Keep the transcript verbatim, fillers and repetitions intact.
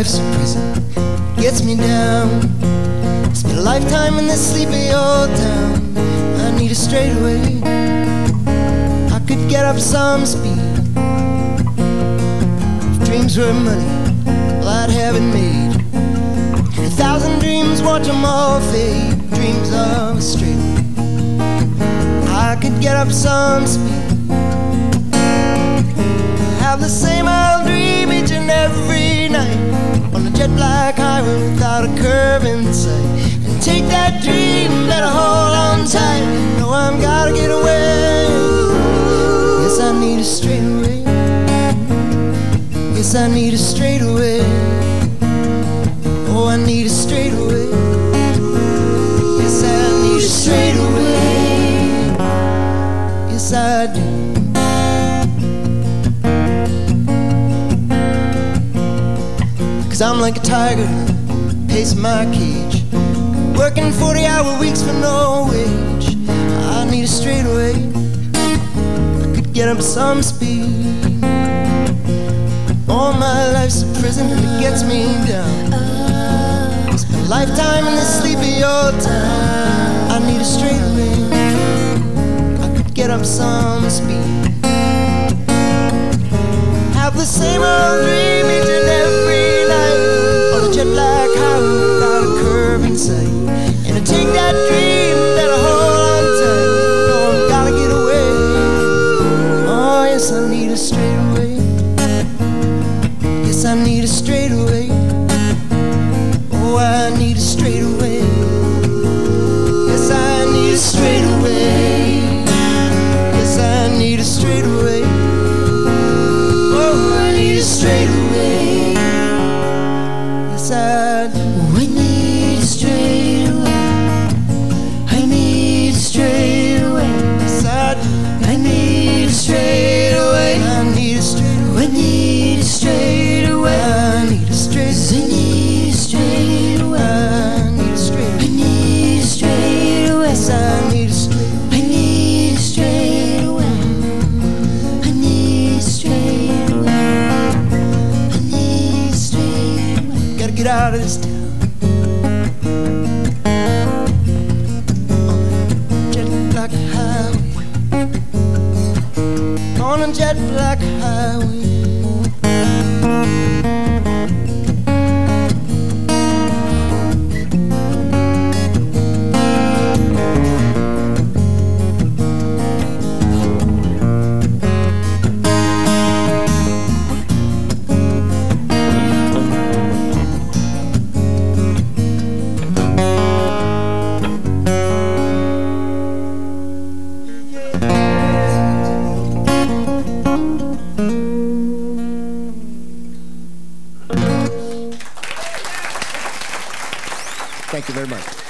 life's a prison, gets me down. Spent a lifetime in this sleepy old town. I need a straightaway. I could get up some speed. If dreams were money, well, I'd have it made. A thousand dreams, watch them all fade. Dreams of a straightaway. I could get up some speed. Have the same old dream each and every night, on a jet black highway without a curve in sight. And take that dream, better hold on tight. No, I'm gotta get away. Yes, I need a straightaway. Yes, I need a straightaway. Oh, I need a straightaway. Yes, I need a straightaway. Yes, I do. Cause I'm like a tiger, pacing my cage, working forty hour weeks for no wage. I need a straightaway. I could get up some speed. All my life's a prison and it gets me down. Spent a lifetime in this sleepy old town. I need a straightaway. I could get up some speed. Have the same old dream each and every night, on a jet black highway without a curve in sight. And I take that dream, better hold on tight. No, I've gotta get away. Oh, yes, I need a straightaway. Yes, I need a straightaway. Oh, I need a straightaway. Yes, I need a straightaway. Yes, I need a straightaway. Oh, I need a straightaway. Yes, I do. I need a straightaway. I need a straightaway. Yes, I do. I need a straightaway. I need a straightaway. I need a straightaway. I need a straightaway. I need a straightaway. I need a straightaway. I need a straightaway. Yes, I need a straightaway. I need a straightaway. I need a straightaway. I need a straightaway. Gotta get out of this town. On a jet black highway. On a jet black highway. Thank you very much.